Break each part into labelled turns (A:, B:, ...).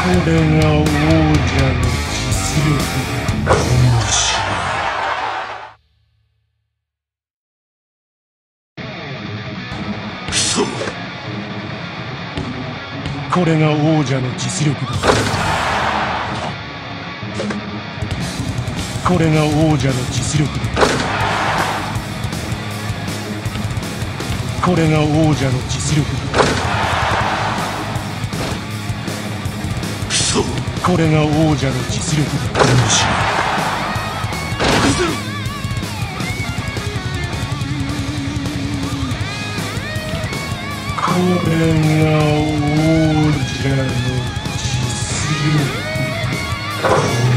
A: れが王者の実力だ。
B: クソ。
A: これが王者の実力だ。これが王者の実力だ。これが王者の実力だ。
B: クソ。
A: これが王者の実力だ。これが王者の実力だ。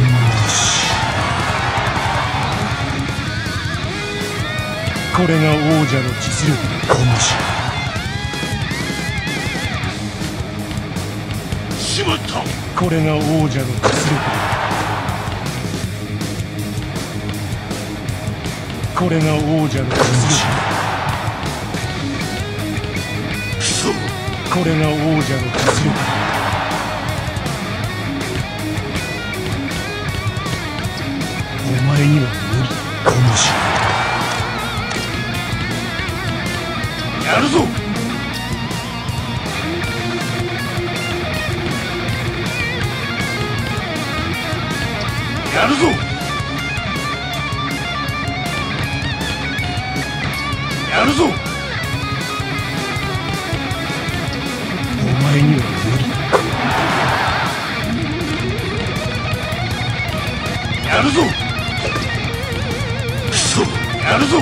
A: これが王者の実力だ。
B: しまった。
A: これが王者の実力だ。これが王者の実力だ。
B: クソ。
A: これが王者の実力だ。お前には無理だ。
B: やるぞ。やるぞ。やるぞ。
A: お前には無理だ。
B: やるぞ。クソ。やるぞ。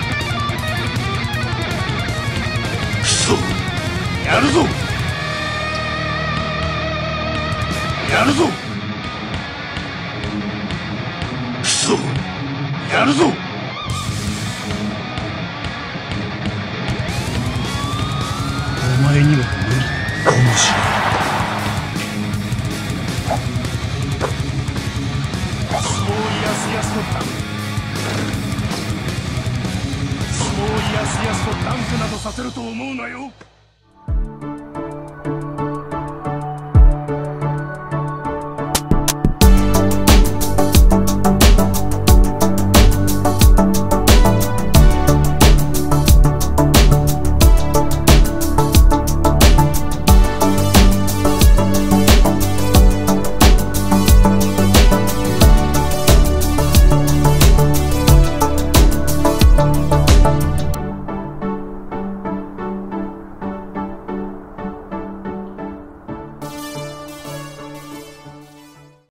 B: クソ。やるぞ。やるぞ。クソ。やるぞ。
A: お前には無理だ。
B: そうやすやすとダンク。そうやすやすとダンクなどさせると思うなよ。